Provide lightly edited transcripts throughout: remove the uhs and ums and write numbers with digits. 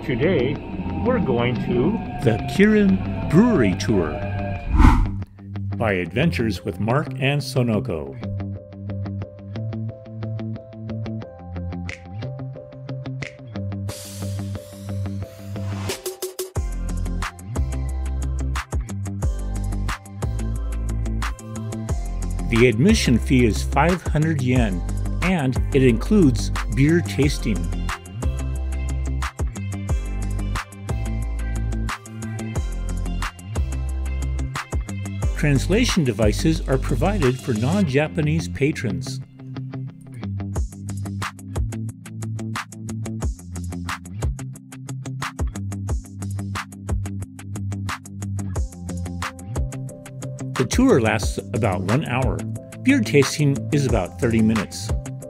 Today, we're going to the Kirin Brewery Tour by Adventures with Mark and Sonoko. The admission fee is 500 yen, and it includes beer tasting. Translation devices are provided for non-Japanese patrons. The tour lasts about 1 hour. Beer tasting is about 30 minutes.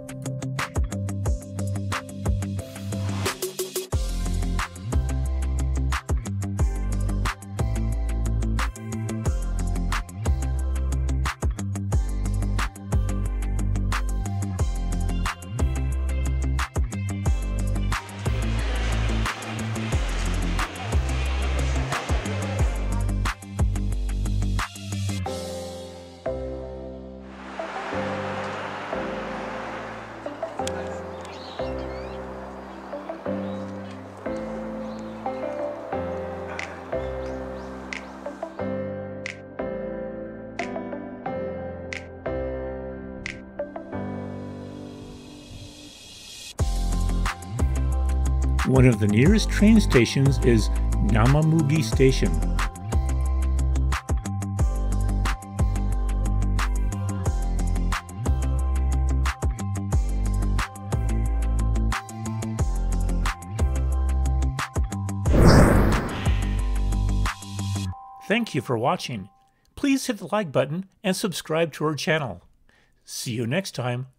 One of the nearest train stations is Namamugi Station. Thank you for watching. Please hit the like button and subscribe to our channel. See you next time.